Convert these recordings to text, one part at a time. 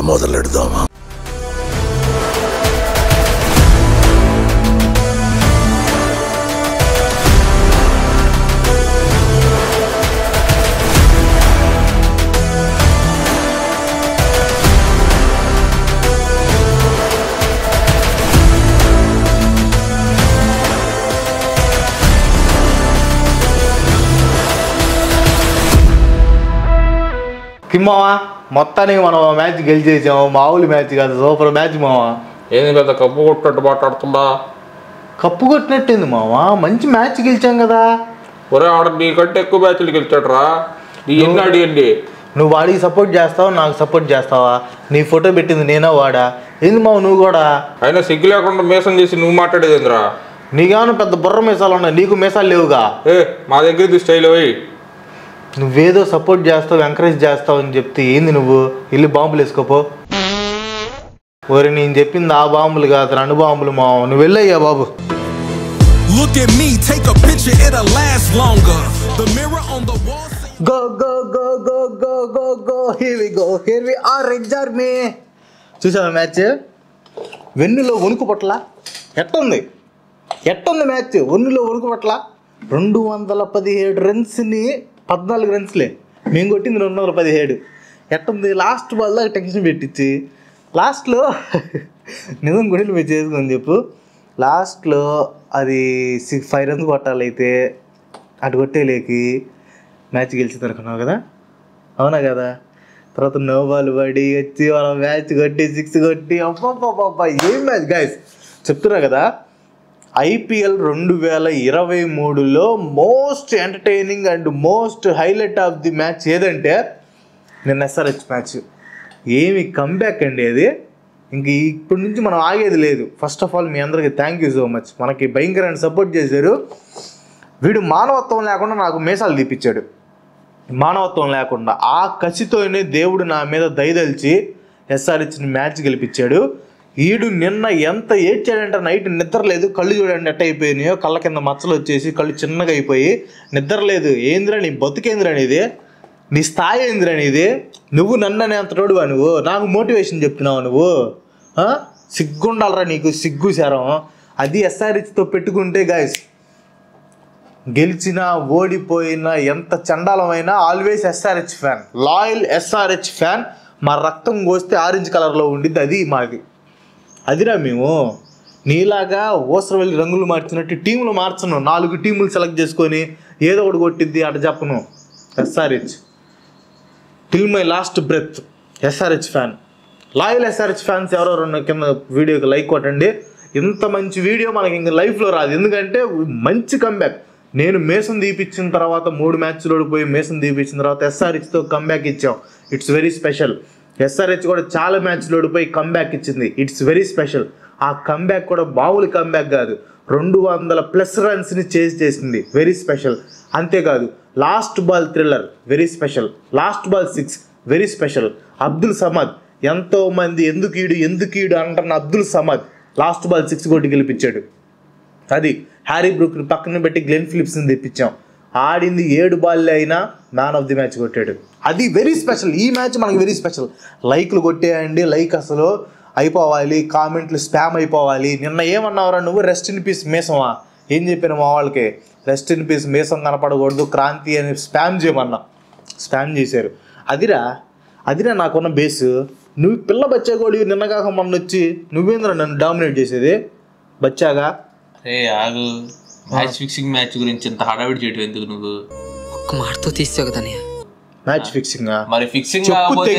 మొదలెడదామా? మావా మొత్తానికి మనం మ్యాచ్ గెలిచేసాము. మామూలు మ్యాచ్ కాదు, సూపర్ మ్యాచ్ మావా. ఏంది పెద్ద కప్పు కొట్టినట్టు మాట్లాడుతుందా? కప్పు కొట్టినట్టుంది మావా, మంచి మ్యాచ్ గెలిచాం కదా. ఒరే ఆడ నీకంటే ఎక్కువ మ్యాచ్లు గెలిచాడురా. ఎన్ని అడిగండి? నువ్వు వాడికి సపోర్ట్ చేస్తావా, నాకు సపోర్ట్ చేస్తావా? నీ ఫోటో పెట్టింది నేనా వాడా? ఏంది మావ నువ్వు కూడా? అయినా సిగ్గు లేకుండా మీసం చేసి నువ్వు మాట్లాడేదేంద్రా? నీకేమైనా పెద్ద బుర్ర మీసాలు ఉన్నాయి, నీకు మీసాలు లేవుగా. మా దగ్గర స్టైల్ పోయి నువ్వేదో సపోర్ట్ చేస్తావు, ఎంకరేజ్ చేస్తావు అని చెప్తే ఏంది నువ్వు? వెళ్ళి బాంబులు వేసుకోపో. ఓరి నేను చెప్పింది ఆ బాంబులు కాదు, 2 బాంబులు మావ. నువ్వు వెళ్ళయ్యా బాబు. Go go go go go go go, here we go, here we are, Red Army. చూసావా మ్యాచ్? వెన్నులో వణుకు పట్ల ఎట్టుంది మ్యాచ్? వెన్నులో వణుకు పట్ల 217 రన్స్ని 14 రన్స్లే మేము కొట్టింది 217. ఎట్టుంది? లాస్ట్ బాల్ దాకా టెన్షన్ పెట్టించి లాస్ట్లో నిజం గుడిని మీరు చేసుకొని చెప్పు. లాస్ట్లో అది 5 రన్స్ కొట్టాలైతే అటు కొట్టేలేకి మ్యాచ్ గెలిచింది అనుకున్నావు కదా, అవునా కదా? తర్వాత నో బాల్ పడి వచ్చి మనం మ్యాచ్ కొట్టి 6 కొట్టి అబ్బా ఏం మ్యాచ్ గైస్. చెప్తున్నా కదా, IPL 2023లో most entertaining and most highlight of the match ఏదంటే నిన్న SRH మ్యాచ్. ఏమి కంబ్యాక్ అండి అది. ఇంక ఇప్పటి నుంచి మనం ఆగేది లేదు. ఫస్ట్ ఆఫ్ ఆల్ మీ అందరికీ థ్యాంక్ యూ సో మచ్. మనకి భయంకరమైన సపోర్ట్ చేశారు. వీడు మానవత్వం లేకుండా నాకు మీసాలు తీపిచ్చాడు. మానవత్వం లేకుండా ఆ కసితోనే దేవుడు నా మీద దయదలిచి SRHని మ్యాచ్ గెలిపించాడు. ఈడు నిన్న ఎంత ఏడ్చాడంటే నైట్ నిద్ర లేదు. కళ్ళు చూడండి ఎట్ట అయిపోయినాయో, కళ్ళ కింద మచ్చలు వచ్చేసి కళ్ళు చిన్నగా అయిపోయి నిద్ర లేదు. ఏందిరా నీ బతుకేంద్రా నీది? నీ స్థాయి ఏందిరా నీది? నువ్వు నన్ను అంత తోడువా? నువ్వు నాకు మోటివేషన్ చెప్తున్నావు? నువ్వు సిగ్గుండాలరా నీకు, సిగ్గు శరం. అది SRHతో పెట్టుకుంటే గాయస్, గెలిచినా ఓడిపోయినా ఎంత చండాలమైనా always SRH fan, loyal SRH fan. మా రక్తం కోస్తే ఆరెంజ్ కలర్లో ఉండిద్ది, అది మాది. అదిరా మేము. నీలాగా ఓసరవెల్లి రంగులు మార్చినట్టు టీములు మార్చను. 4 టీములు సెలెక్ట్ చేసుకొని ఏదో ఒకటి కొట్టిద్ది అటు చెప్పను. SRH till my last breath SRH fan. Loyal SRH fans ఎవరెవరు కింద వీడియోకి లైక్ కొట్టండి. ఇంత మంచి వీడియో మనకి ఇంక లైఫ్లో రాదు. ఎందుకంటే మంచి కంబ్యాక్. నేను మేసం తీపిచ్చిన తర్వాత 3 మ్యాచ్లు ఓడిపోయి మేసం తీపిచ్చిన తర్వాత SRHతో కంబ్యాక్ ఇచ్చాం. It's very special. SRH కూడా చాలా మ్యాచ్లు ఓడిపోయి కంబ్యాక్ ఇచ్చింది. It's very special. ఆ కంబ్యాక్ కూడా మామూలు కంబ్యాక్ కాదు, 200+ రన్స్ని చేసింది. Very special. అంతేకాదు last ball thriller, very special. Last ball 6 very special. Abdul Samad, ఎంతోమంది ఎందుకు ఈడు అంటున్న అబ్దుల్ సమద్ లాస్ట్ బాల్ 6 కొట్టి గెలిపించాడు. అది హ్యారీ బ్రూక్ని పక్కన పెట్టి గ్లెన్ ఫిలిప్స్ని తెప్పించాం. ఆడింది 7 బాల్లే అయినా మ్యాన్ ఆఫ్ ది మ్యాచ్ కొట్టాడు. అది వెరీ స్పెషల్. ఈ మ్యాచ్ మనకి వెరీ స్పెషల్. లైక్లు కొట్టేయండి, లైక్ అసలు అయిపోవాలి, కామెంట్లు స్పామ్ అయిపోవాలి. నిన్న ఏమన్నావురా నువ్వు? రెస్ట్ ఇన్ పీస్ మీసమా? ఏం చెప్పాను మా వాళ్ళకి? రెస్ట్ ఇన్ పీస్ మీసం కనపడకూడదు, క్రాంతి అని స్పామ్ చేయమన్నా. స్పామ్ చేశారు. అదిరా నాకున్న బేసు. నువ్వు పిల్ల బచ్చాగోడి నిన్న కాక మొన్న వచ్చి నువ్వేంద్ర నన్ను డామినేట్ చేసేది బచ్చాగా? ఆగు, మ్యాచ్ ఫిక్సింగ్ మ్యాచ్ గురించి ఇంత హడావిడి చేయటం ఎందుకు? నువ్వు ఒక్క మాటతో తీసావు కదా మ్యాచ్ ఫిక్సింగ్. మరి ఫిక్సింగ్ కాకపోతే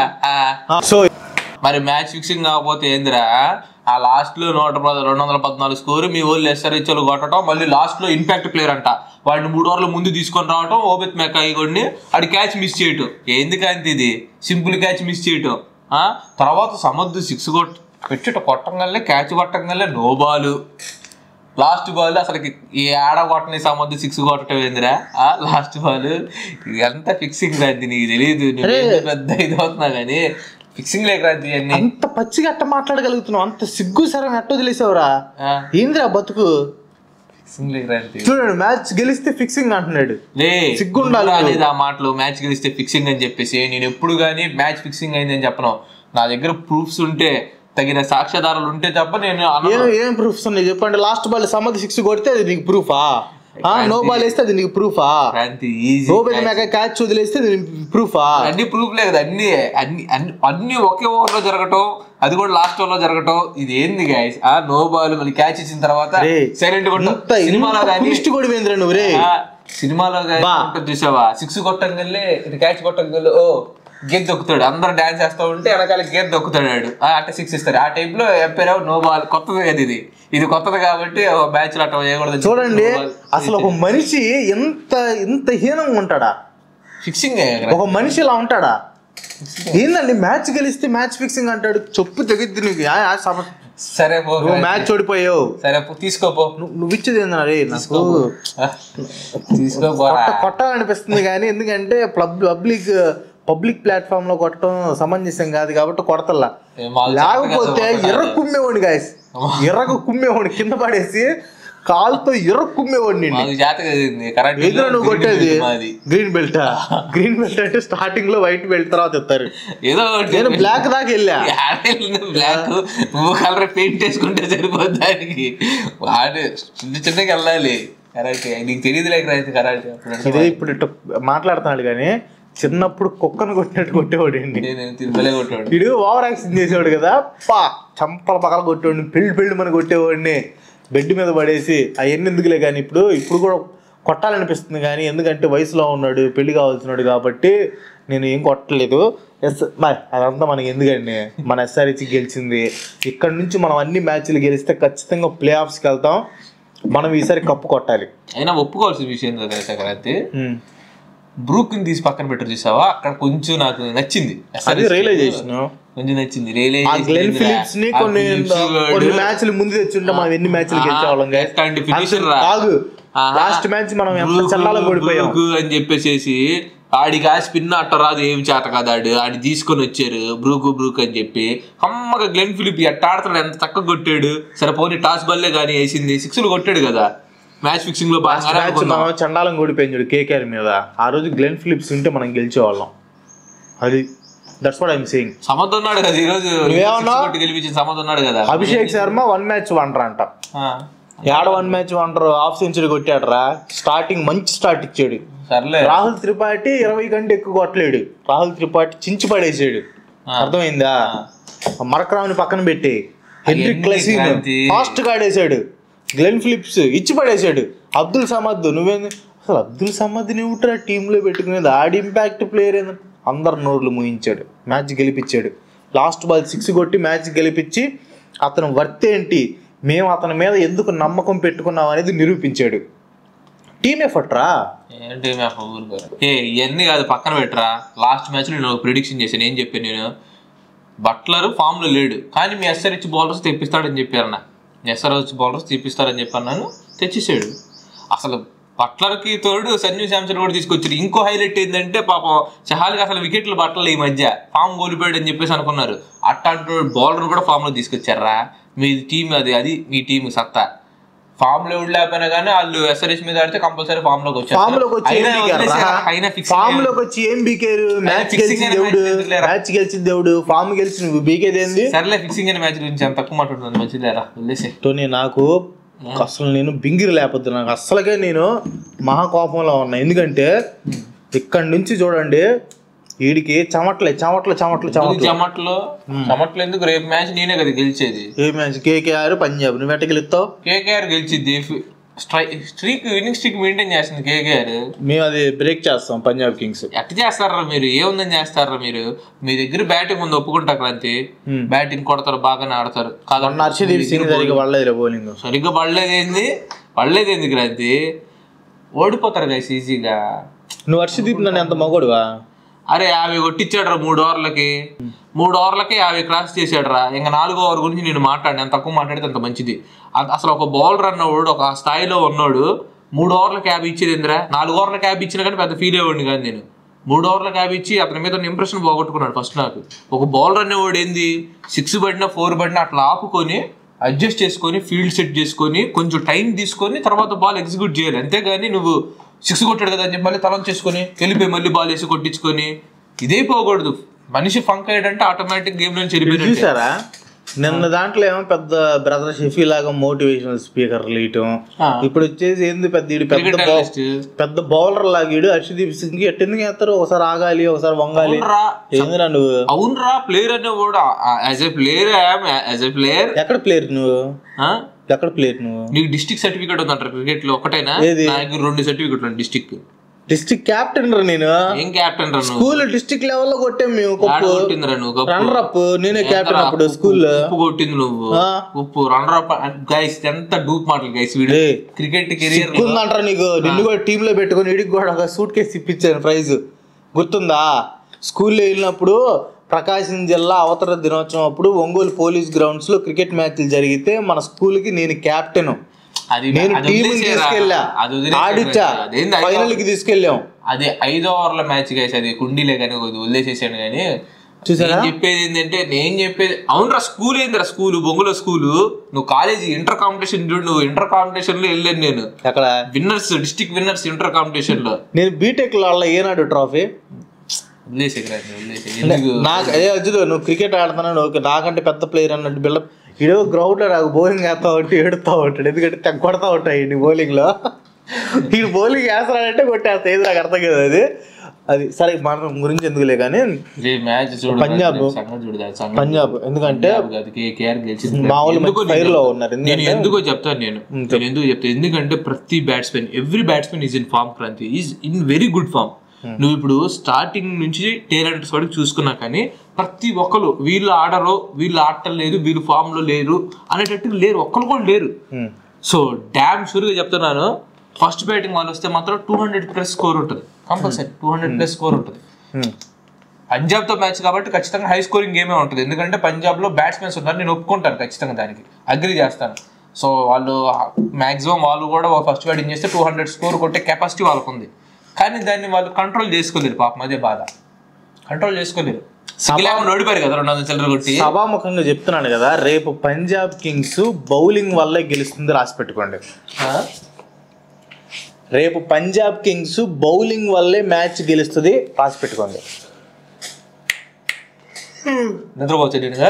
మరి మ్యాచ్ ఫిక్సింగ్ కాకపోతే ఏందిరా? ఆ లాస్ట్ లో 214 స్కోర్ మీ వాళ్ళు SRH కొట్టడం, మళ్ళీ లాస్ట్ లో ఇంపాక్ట్ ప్లేయర్ అంట వాడిని 3 ఓవర్ల ముందు తీసుకొని రావటం, ఓబెత్ మెకాయి కొన్ని అడి క్యాచ్ మిస్ చేయటం. ఎందుకంటే ఇది సింపుల్ క్యాచ్ మిస్ చేయటం. తర్వాత సమర్థ్ 6 కొట్టంగానే క్యాచ్ కొట్టంగానే నో బాల్. లాస్ట్ బాల్ అసలుకి ఈ ఆడ కొట్టని సమర్థ్ 6 కొట్టడం ఏందిరా? లాస్ట్ బాల్ ఎంత ఫిక్సింగ్ అది నీకు తెలియదు. పెద్ద ఇది అవుతున్నా కానీ ఫిక్సింగ్ లేక అంత పచ్చిగా ఎట్ట మాట్లాడగలుగుతున్నావు? అంత సిగ్గు సరం ఎట్ట వదిలేసావురా? ఏందిరా బతుకు? చూడండి, మ్యాచ్ గెలిస్తే ఫిక్సింగ్ అంటున్నాడు. సిగ్గుండాలి ఆ మాటలు. మ్యాచ్ గెలిస్తే ఫిక్సింగ్ అని చెప్పేసి నేను ఎప్పుడు కానీ మ్యాచ్ ఫిక్సింగ్ అయిందని చెప్పను. నా దగ్గర ప్రూఫ్స్ ఉంటే తగిన సాక్ష్యాధారాలు ఉంటే తప్ప నేను ఏం ప్రూఫ్స్ ఉన్నాయి చెప్పండి. లాస్ట్ బాల్ సమర్థ 6 కొడితే అది నీకు ప్రూఫా? నో బాల్ వేస్తే అది నీకు ప్రూఫా? క్యాచ్ వదిలేస్తే ప్రూఫా? అన్ని ప్రూఫ్ లేదు. అన్ని ఒకే ఓవర్ లో జరగటం, అది కూడా లాస్ట్ ఓవర్ లో జరగటం. ఇది ఏంది గైస్? నో బాల్ మళ్ళీ క్యాచ్ ఇచ్చిన తర్వాత సైలెంట్ సినిమాలో చూసావా 6 కొట్టంగల్లే క్యాచ్ కొట్టంగల్లు గేర్ దొక్కుతాడు, అందరు డాన్స్ చేస్తూ ఉంటే వెనకాల గేర్ దొక్కుతాడు అంటే 6 ఇస్తారు. ఆ టైప్ లో ఎంపైర్ నో బాల్. కొత్తది కదా ఇది కొత్తది కాబట్టి మ్యాచ్ అట్లా చేయకూడదు. చూడండి అసలు ఒక మనిషి ఎంత హీనంగా ఉంటాడా? ఫిక్సింగ్ ఒక మనిషి ఇలా ఉంటాడా? ఏందండి మ్యాచ్ గెలిస్తే మ్యాచ్ ఫిక్సింగ్ అంటాడు. చెప్పు తెగిద్ది నీకు. సరే పో, మ్యాచ్ ఓడిపోయావు, సరే తీసుకోపో. నువ్వు ఇచ్చేది ఏందరే నాకు తీసుకోపో. కొట్టాలనిపిస్తుంది కానీ ఎందుకంటే పబ్లిక్ ప్లాట్ఫామ్ లో కొట్టడం సమంజసం కాదు కాబట్టి కొడతల్లా. లేకపోతే కుమ్మేవాడిని గాయస్, కుమ్మేవాడిని కింద పడేసి కాలుతో కుమ్మేవాడిని. నువ్వు కొట్టేది గ్రీన్ బెల్ట్ అంటే స్టార్టింగ్ లో వైట్ బెల్ట్ తర్వాత ఇస్తారు. నేను బ్లాక్ దాకా వెళ్ళా. బ్లాక్ కలర్ పెయింట్ వేసుకుంటే సరిపోద్ది దానికి. వాడు చిన్నగా వెళ్ళాలి. కరెక్ట్, నీకు తెలియదు కరెక్ట్. ఇదే ఇప్పుడు ఇట్లా మాట్లాడుతున్నాడు కానీ చిన్నప్పుడు కుక్కను కొట్టినట్టు కొట్టేవాడు అండి. వీడు ఓవర్ యాక్షన్ చేసేవాడు కదా, చంపల పక్కన కొట్టేవాడిని, పెళ్ళి మన కొట్టేవాడిని, బెడ్ మీద పడేసి. అవన్నీ ఎందుకులే కానీ ఇప్పుడు కూడా కొట్టాలనిపిస్తుంది కానీ ఎందుకంటే వయసులో ఉన్నాడు, పెళ్లి కావాల్సినాడు కాబట్టి నేను ఏం కొట్టలేదు. అదంతా మనకి ఎందుకండి, మన ఎస్ఆర్హెచ్ గెలిచింది. ఇక్కడ నుంచి మనం అన్ని మ్యాచ్లు గెలిస్తే ఖచ్చితంగా ప్లే ఆఫ్స్కి వెళ్తాం. మనం ఈసారి కప్పు కొట్టాలి. అయినా ఒప్పుకోవాల్సిన విషయం కదా, బ్రూక్ ని తీసి పక్కన పెట్టరు చూసావా, అక్కడ కొంచెం నాకు నచ్చింది. కొంచెం నచ్చింది. కొన్ని మ్యాచ్లు ముందు తెచ్చుంటే మనం ఎన్ని మ్యాచ్లు గెలిచేవాళ్ళం లాస్ట్ మ్యాచ్ మనం అని చెప్పేసి ఆడికి ఆ స్పిన్ అట్ట రాదు, ఏం చేత కాదు. ఆడి తీసుకొని వచ్చారు బ్రూక్ అని చెప్పి. అమ్మగా గ్లెన్ ఫిలిప్ ఎట్ట ఆడుతున్నాడు, ఎంత చక్కగా కొట్టాడు. సరే పోనీ టాస్ బాల్లే కానీ వేసింది, 6లు కొట్టాడు కదా. మ్యాచ్ ఫిక్సింగ్ లో మనం చండాలం ఓడిపోయింది KKR మీద. ఆ రోజు గ్లెన్ ఫిలిప్స్ ఉంటే మనం గెలిచేవాళ్ళం. అది దట్స్ వాట్ ఐఎమ్ సేయింగ్. సమర్థ ఉన్నాడు కదా ఈ రోజు, గెలిపించిన సమర్థ ఉన్నాడు కదా. అభిషేక్ శర్మ 1 మ్యాచ్ వండర్ అంట. 1 మ్యాచ్ వండర్ హాఫ్ సెంచరీ కొట్టాడరా. స్టార్టింగ్ మంచి స్టార్ట్ ఇచ్చాడు. సర్లే, రాహుల్ త్రిపాఠి 20 కంటే ఎక్కువ కొట్టలేడు. రాహుల్ త్రిపాఠి చించి పడేసాడు. అర్థమైందా? మరకరావుని పక్కన పెట్టి హెన్రీ క్లసీ ఫాస్ట్ గా ఆడేసాడు. గ్లెన్ ఫిలిప్స్ ఇచ్చి పడేసాడు. అబ్దుల్ సమద్ నువ్వేంది అసలు? అబ్దుల్ సమద్ నువ్వుట్రా టీంలో పెట్టుకునేది. ఆడి ఇంపాక్ట్ ప్లేయర్ ఏంది? అందరు నోర్లు ముయించాడు, మ్యాచ్ గెలిపించాడు. లాస్ట్ బాల్ 6 కొట్టి మ్యాచ్ గెలిపించి అతను వర్త్ ఏంటి, మేము అతని మీద ఎందుకు నమ్మకం పెట్టుకున్నాం అనేది నిరూపించాడు. టీమ్ ఎఫర్ట్ రా. ఇవన్నీ కాదు, పక్కన పెట్టరా. లాస్ట్ మ్యాచ్ లో నేను ప్రిడిక్షన్ చేశాను. ఏం చెప్పాను నేను? బట్లర్ ఫామ్ లో లేడు కానీ మీ ఎస్ఆర్హెచ్ బౌలర్స్ తెప్పిస్తాడని చెప్పారన్న. ఎస్ఆర్హెచ్ బౌలర్స్ తెప్పిస్తారని చెప్పన్నాను, తెచ్చేసాడు. అసలు బట్లర్కి తోడు సంజు శాంసన్ కూడా తీసుకొచ్చారు. ఇంకో హైలైట్ ఏంటంటే పాపం చహాల్కి అసలు వికెట్లు పట్టలే ఈ మధ్య, ఫామ్ కోల్పోయాడు అని చెప్పేసి అనుకున్నారు. అట్లాంటి బౌలర్ కూడా ఫామ్ లో తీసుకొచ్చారా. మీ టీం అది మీ టీం సత్తా. ఫామ్ లో లేకపోయినా కానీ వాళ్ళు ఎస్ఆర్హెచ్ మీద ఆడితే కంపల్సరీ ఫామ్ లోకి వచ్చారు. మ్యాచ్ గెలిచిన దేవుడు, ఫామ్ గెలిచిన బీకేది ఏంది? సర్లే, ఫిక్సింగ్ అనే మ్యాచ్ గురించి అంత తక్కువ మాట్లాడుతుంది. మంచిదేరా వదిలేసి. నాకు అసలు నేను బింగిరి లేకపోతే నాకు అసలుగా నేను మహాకోపంలో ఉన్నా. ఎందుకంటే ఇక్కడి నుంచి చూడండి వీడికి చెమట్లు ఎందుకు? రేపు మ్యాచ్ నేనే కదా గెలిచేది. ఏ మ్యాచ్? KKR పంజాబ్. నువ్వు ఎట్ట గెలుస్తావు? KKR గెలిచిద్ది. విన్నింగ్ స్ట్రీక్ మెయింటైన్ చేస్తుంది KKR. మేము అది బ్రేక్ చేస్తాం పంజాబ్ కింగ్స్. ఎట్ట చేస్తారా మీరు? ఏముందని చేస్తారా మీరు? మీ దగ్గర బ్యాటింగ్ ముందు ఒప్పుకుంటా క్రాంతి, బ్యాటింగ్ కొడతారు, బాగానే ఆడతారు. హర్షదీప్ సింగ్ సరిగ్గా పడలేదు, బౌలింగ్ సరిగ్గా పడలేదేంది క్రాంతి? ఓడిపోతారు కదా ఈజీగా. నువ్వు హర్షదీప్ నన్ను ఎంత మగోడువా? అరే 50 కొట్టించాడు రా 3 ఓవర్లకి. 3 ఓవర్లకి 50 క్రాస్ చేశాడు రా. ఇంకా 4వ ఓవర్ గురించి నేను మాట్లాడిన, ఎంత తక్కువ మాట్లాడితే అంత మంచిది. అసలు ఒక బౌలర్ అన్నవాడు ఒక స్థాయిలో ఉన్నాడు. 3 ఓవర్లకు 50 ఇచ్చేది ఏందిరా? 4 ఓవర్లకు 50 ఇచ్చినా కానీ పెద్ద ఫీల్ అయ్యేవాడిని కానీ నేను. 3 ఓవర్లకు 50 ఇచ్చి అతని మీద ఇంప్రెషన్ పోగొట్టుకున్నాడు ఫస్ట్. నాకు ఒక బౌలర్ అనేవాడు ఏంది 6 పడినా 4 పడినా అట్లా ఆపుకొని అడ్జస్ట్ చేసుకొని ఫీల్డ్ సెట్ చేసుకొని కొంచెం టైం తీసుకొని తర్వాత బాల్ ఎగ్జిక్యూట్ చేయాలి. అంతేగాని నువ్వు 6 కొట్టాడు కదా అని చెప్పి మళ్ళీ తలం చేసుకొని వెళ్ళిపోయి మళ్ళీ బాల్ వేసి కొట్టించుకొని ఇదే పోకూడదు. మనిషి ఫంక్ అయ్యాడంటే ఆటోమేటిక్ గేమ్ నుంచి వెళ్ళిపోయాడు. చూసారా నిన్న దాంట్లో ఏమో పెద్ద బ్రదర్ షెఫీ లాగా మోటివేషనల్ స్పీకర్లు ఇయటం, ఇప్పుడు వచ్చేసి ఏంది పెద్ద బౌలర్ లాగీడు హర్షదీప్ సింగ్ కి ఎట్టెందుకు వేస్తారు, ఒకసారి ఆగాలి ఒకసారి వంగాలి. ఏందిరా నువ్వు? అవునరా ప్లేయర్ అనే కూడా యాజ్ ఎ ప్లేయర్ ఎక్కడ ప్లేయర్ నువ్వు? ఎక్కడ ప్లేయర్ నువ్వు? నీకు డిస్ట్రిక్ట్ సర్టిఫికేట్ ఉందంటారు క్రికెట్ లో ఒకటైనా? నాకు 2 సర్టిఫికెట్లు ఉన్నాయి. డిస్ట్రిక్ట్ క్యాప్టెన్ రా నేను. ఏం క్యాప్టెన్ రా? స్కూల్ డిస్ట్రిక్ట్ లెవెల్ లో కొట్టాం మేము. రన్నర్ అప్ నేనే క్యాప్టెన్ అప్పుడు స్కూల్లో. ఉప్పు కొట్టింది నువ్వు. ఉప్పు రన్నర్ అప్ గైస్. ఎంత డూప్ మాటలు గైస్. వీడు క్రికెట్ కెరీర్ ఉందంటారా నీకు? నిన్ను కూడా టీమ్ లో పెట్టుకుని ఇడికి కూడా ఒక సూట్ కేసు ఇప్పించాను ప్రైజ్ గుర్తుందా? స్కూల్లో వెళ్ళినప్పుడు ప్రకాశం జిల్లా అవతర దినోత్సవం అప్పుడు ఒంగోలు పోలీస్ గ్రౌండ్స్ లో క్రికెట్ మ్యాచ్లు జరిగితే మన స్కూల్ కి నేను క్యాప్టెన్. నేను టీం తీసుకెళ్ళా, ఆడిచ్చా, ఫైనల్ కి తీసుకెళ్ళాం. అది 5 ఓవర్ల మ్యాచ్ గైస్. అది కుండీలే కానీ వదిలేసేసాను. కానీ చూసారా చెప్పేది ఏంటంటే, నేను చెప్పేది అవునరా స్కూల్ ఏందిరా స్కూల్ బొంగులో స్కూల్. నువ్వు కాలేజీ ఇంటర్ కాంపిటీషన్ చూడు. నువ్వు ఇంటర్ కాంపిటీషన్ లో వెళ్ళాను నేను. అక్కడ winners district winners inter competition లో. నేను బీటెక్ లో ఏనాడు ట్రోఫీ నాకు అదే అజ్జులు. నువ్వు క్రికెట్ ఆడుతున్నావు, నాకంటే పెద్ద ప్లేయర్ అన్నట్టు బిల్డప్. ఇడో గ్రౌండ్ లో నాకు బౌలింగ్ వేస్తా ఉంటే ఏడుతా ఉంటాడు, ఎందుకంటే కొడతా ఉంటాయి ఈ బౌలింగ్ లో. ఈ బౌలింగ్ వేస్తాడంటే కొట్టేస్తా. ఏది నాకు అర్థం కదా అది. అది సరే మనం గురించి ఎందుకులే కానీ పంజాబ్ ఎందుకంటే ఫైర్ లో ఉన్నారు. నేను ఎందుకో చెప్తాను. నేను ఎందుకు చెప్తాను ఎందుకంటే ప్రతి batsmen every batsmen is in form. Kranthi is in very good form. నువ్వు ఇప్పుడు స్టార్టింగ్ నుంచి టేలెంట్స్ వరకు చూసుకున్నా కానీ ప్రతి ఒక్కరు వీళ్ళు ఆడరు, వీళ్ళు ఆడటం లేదు, వీళ్ళు ఫామ్ లో లేరు అనేటట్టు లేరు, ఒక్కరు కూడా లేరు. సో డ్యామ్ షూర్గా చెప్తున్నాను, ఫస్ట్ బ్యాటింగ్ వాళ్ళు వస్తే మాత్రం 200+ స్కోర్ ఉంటుంది కంపల్సరీ. 200+ స్కోర్ ఉంటుంది. పంజాబ్ తో మ్యాచ్ కాబట్టి ఖచ్చితంగా హై స్కోరింగ్ గేమే ఉంటుంది. ఎందుకంటే పంజాబ్ లో బ్యాట్స్మెన్స్ ఉన్నారు, నేను ఒప్పుకుంటాను ఖచ్చితంగా, దానికి అగ్రి చేస్తాను. సో వాళ్ళు మాక్సిమం వాళ్ళు కూడా ఫస్ట్ బ్యాటింగ్ చేస్తే 200 స్కోర్ కొట్టే కెపాసిటీ వాళ్ళకు ఉంది. కానీ దాన్ని వాళ్ళు కంట్రోల్ చేసుకోలేరు. పాపం అదే బాధ, కంట్రోల్ చేసుకోలేరు. ఓడిపోయారు కదా 200 చిల్లర కొట్టి. సభాముఖంగా చెప్తున్నాను కదా, రేపు పంజాబ్ కింగ్స్ బౌలింగ్ వల్లే గెలుస్తుంది, రాసి పెట్టుకోండి. రేపు పంజాబ్ కింగ్స్ బౌలింగ్ వల్లే మ్యాచ్ గెలుస్తుంది, రాసి పెట్టుకోండి. నిద్రపోవచ్చు నేనుగా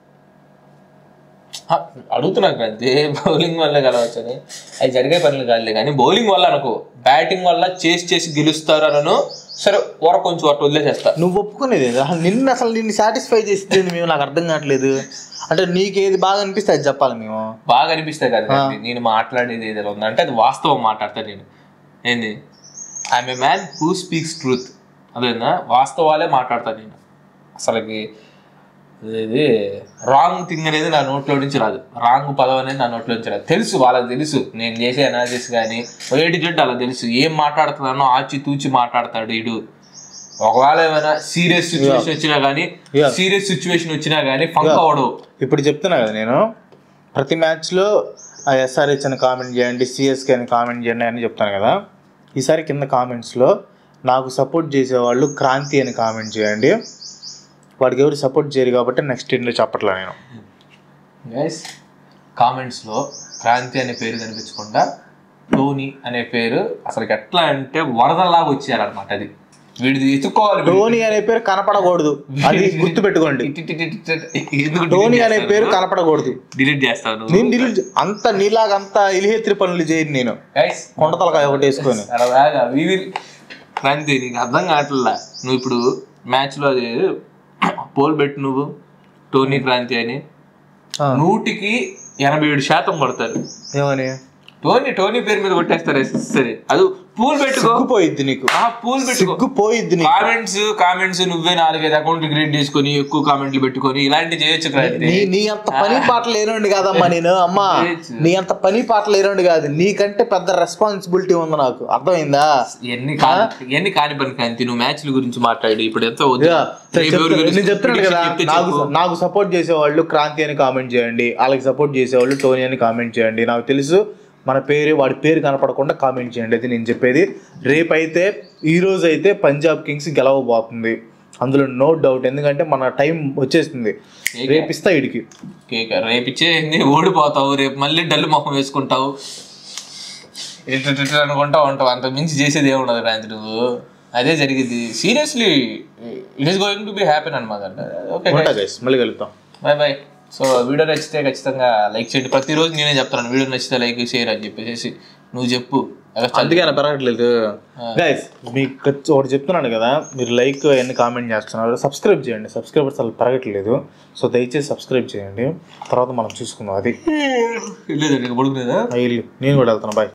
అడుగుతున్నాను అంతే. బౌలింగ్ వల్ల గెలవచ్చని అవి జరిగే పనులు కాదులే. కానీ బౌలింగ్ వల్ల అనుకో, బ్యాటింగ్ వల్ల చేసి గెలుస్తారు అనను. సరే వరకు కొంచెం అటు వదిలేసేస్తా. నువ్వు ఒప్పుకునేది నిన్ను అసలు నిన్ను సాటిస్ఫై చేస్తే మేము నాకు అర్థం కావట్లేదు. అంటే నీకు ఏది బాగా అనిపిస్తే అది చెప్పాలి. మేము బాగా అనిపిస్తాయి కదా నేను మాట్లాడేది ఏదైనా ఉందంటే అది వాస్తవం మాట్లాడతాను నేను. ఏంది I'm a man who speaks truth. అదేనా వాస్తవాలే మాట్లాడతాను నేను. అసలుకి ఇది రాంగ్ థింగ్ అనేది నా నోట్లో నుంచి రాదు, రాంగ్ పదం అనేది నా నోట్లో నుంచి రాదు. తెలుసు, వాళ్ళకి తెలుసు నేను చేసే అనాలిసిస్ కానీ ఏటి అలా తెలుసు. ఏం మాట్లాడుతున్నానో ఆచి తూచి మాట్లాడతాడు వీడు. ఒకవేళ ఏమైనా సీరియస్ సిచ్యువేషన్ వచ్చినా కానీ ఫంక్ అవడు. ఇప్పుడు చెప్తున్నా కదా నేను, ప్రతి మ్యాచ్లో ఎస్ఆర్హెచ్ అని కామెంట్ చేయండి, సిఎస్కే అని కామెంట్ చేయండి అని చెప్తాను కదా. ఈసారి కింద కామెంట్స్లో నాకు సపోర్ట్ చేసేవాళ్ళు క్రాంతి అని కామెంట్ చేయండి. వాడికి ఎవరు సపోర్ట్ చేయరు కాబట్టి నెక్స్ట్ ఇంట్లో చెప్పట్లా నేను. గైస్ కామెంట్స్లో క్రాంతి అనే పేరు కనిపించకుండా టోనీ అనే పేరు అసలు ఎట్లా అంటే వరదలాగా వచ్చేయాలన్నమాట. అది వీడిది ఎత్తుకోవాలి. టోనీ అనే పేరు కనపడకూడదు, అది గుర్తు పెట్టుకోండి. టోనీ అనే పేరు కనపడకూడదు. డిలీట్ చేస్తాను నేను. డిలీట్ అంత నీలాగా అంత ఇలిహేత్రి పనులు చేయను నేను. కొండతలకాయ ఒకటి వేసుకొని అలాగా క్రాంతి నీకు అర్థం కావట్లా. నువ్వు ఇప్పుడు మ్యాచ్లో అది పోల్ పెట్టు నువ్వు టోనీ క్రాంతి అని 100కి 87% పడతారు. ఏమని టోనీ పేరు మీద కొట్టేస్తారు. సరే అది పూల్ పెట్టుకోపోయిద్ది నీకు. పూల్ పెట్టుకోపోయిద్ది. కామెంట్స్ నువ్వే 4-5 అకౌంట్లు క్రియేట్ చేసుకొని ఎక్కువ కామెంట్లు పెట్టుకొని ఇలాంటివి చేయొచ్చు. నీ అంత పని పాట లేనండి కాదమ్మా నేను. అమ్మా నీ అంత పని పాట లేనండి కాదు, నీకంటే పెద్ద రెస్పాన్సిబిలిటీ ఉంది నాకు, అర్థమైందా? ఎన్ని కాని పని కాంతి. నువ్వు మ్యాచ్ల గురించి మాట్లాడి ఇప్పుడు ఎంత నేను చెప్తున్నాను కదా, నాకు సపోర్ట్ చేసేవాళ్ళు క్రాంతి అని కామెంట్ చేయండి, వాళ్ళకి సపోర్ట్ చేసేవాళ్ళు టోనీ అని కామెంట్ చేయండి. నాకు తెలుసు మన పేరు వాడి పేరు కనపడకుండా కామెంట్ చేయండి. అయితే నేను చెప్పేది, రేపైతే ఈరోజు అయితే పంజాబ్ కింగ్స్ గెలవబోతుంది, అందులో నో డౌట్. ఎందుకంటే మన టైం వచ్చేస్తుంది. రేపిస్తా ఇడికి రేపిచ్చే ఓడిపోతావు, రేపు మళ్ళీ డల్లు మొహం వేసుకుంటావు అనుకుంటా ఉంటావు. అంత మించి చేసేది ఏముండదు క్రాంతి నువ్వు. అదే జరిగింది seriously it is going to be happen అనమాట. ఓకే మళ్ళీ కలుగుతాం. బాయ్. సో వీడియో నచ్చితే ఖచ్చితంగా లైక్ చేయండి. ప్రతిరోజు నేనే చెప్తాను వీడియో నచ్చితే లైక్ షేర్ అని చెప్పేసి నువ్వు చెప్పు. అందుకే పెరగట్లేదు గైస్. మీకు ఒకటి చెప్తున్నాను కదా, మీరు లైక్ అవన్నీ కామెంట్ చేస్తున్నారు, సబ్స్క్రైబ్ చేయండి. సబ్స్క్రైబర్స్ అసలు పెరగట్లేదు. సో దయచేసి సబ్స్క్రైబ్ చేయండి. తర్వాత మనం చూసుకుందాం. అది లేదండి పడుకునేదా? నేను కూడా వెళ్తాను. బాయ్.